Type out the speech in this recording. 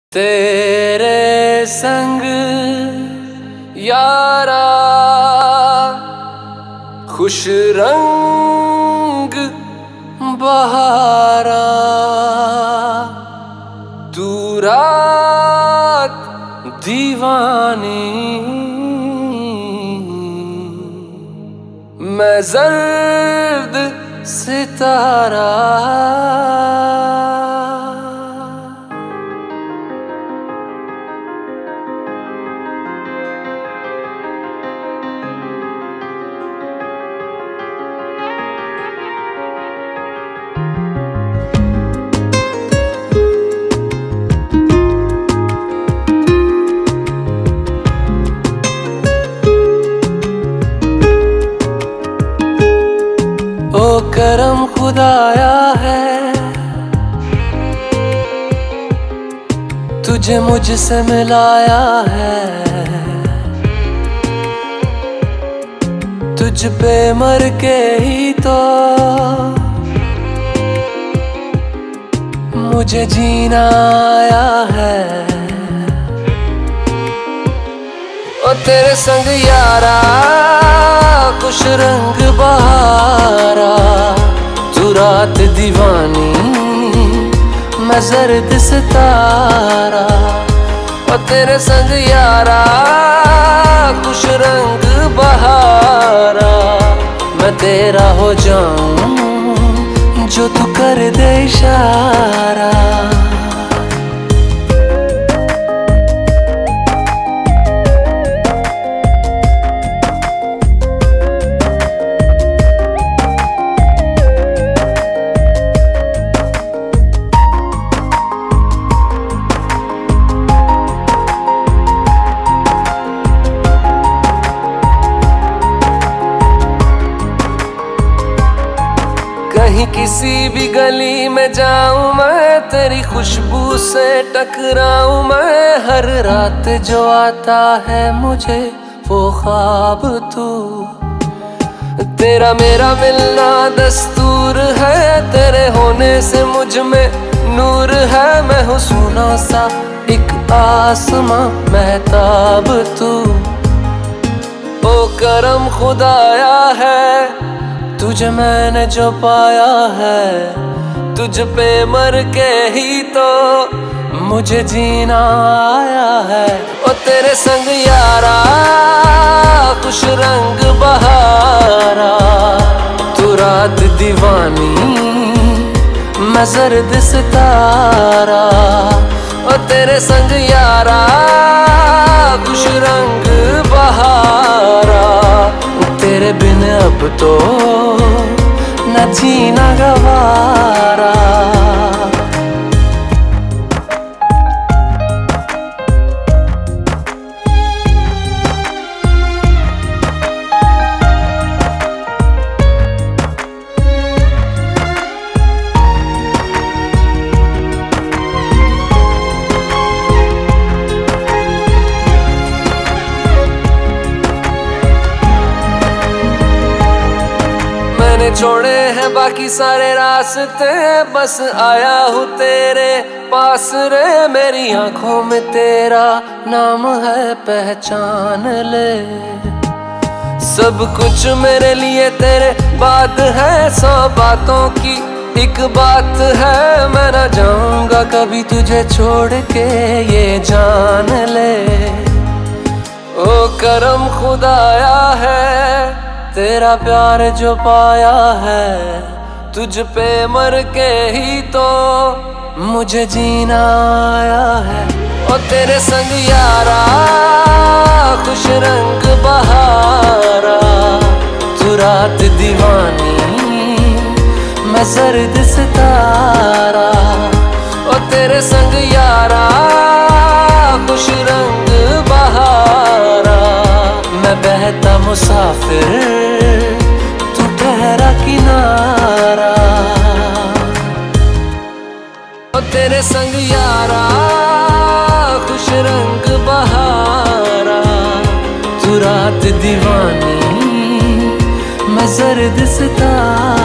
तेरे संग यारा खुश रंग बहारा, तू रात दीवानी, मैं जर्द सितारा। ओ करम खुदाया है, तुझे मुझसे मिलाया है। तुझ पे मर के ही तो मुझे जीना आया है। ओ तेरे संग यारा खुश रंग बहारा, तू रात दीवानी, मैं जर्द सितारा। ओ तेरे संग यारा खुश रंग बहारा, मैं तेरा हो जाऊं जो तू कर दे इशारा। कहीं किसी भी गली में जाऊं मैं, तेरी खुशबू से टकराऊं मैं। हर रात जो आता है मुझे वो ख्वाब तू, तेरा मेरा मिलना दस्तूर है। तेरे होने से मुझ में नूर है, मैं हूँ सुना सा एक आसमां महताब तू। ओ करम खुदाया है, तुझे मैंने जो पाया है। तुझ पे मर के ही तो मुझे जीना आया है। ओ तेरे संग यारा खुश रंग बहारा, तू रात दीवानी, मैं जर्द सितारा। ओ तेरे संग यारा खुश रंग बहारा, तेरे बिन अब तो न जीना गवारा। छोड़े हैं बाकी सारे रास्ते, बस आया हूँ तेरे पास रे। मेरी आंखों में तेरा नाम है, पहचान ले। सब कुछ मेरे लिए तेरे बाद है, 100 बातों की एक बात है। मैं ना जाऊंगा कभी तुझे छोड़ के, ये जान ले। ओ करम खुदाया है, तेरा प्यार जो पाया है। तुझ पे मर के ही तो मुझे जीना आया है। ओ तेरे संग यारा खुश रंग बहारा, तू रात दीवानी, मैं जर्द सितारा। ओ तेरे संग यारा खुश रंग बहारा, मैं बहता मुसाफिर, तू ठहरा किनारा। ओ तेरे संग यारा खुश रंग बहारा, तू रात दीवानी, मैं जर्द सितारा।